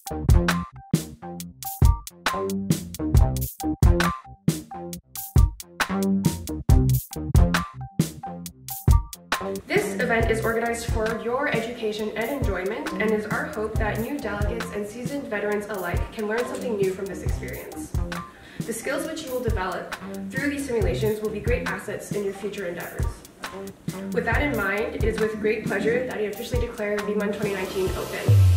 This event is organized for your education and enjoyment, and is our hope that new delegates and seasoned veterans alike can learn something new from this experience. The skills which you will develop through these simulations will be great assets in your future endeavors. With that in mind, it is with great pleasure that I officially declare VMUN 2019 open.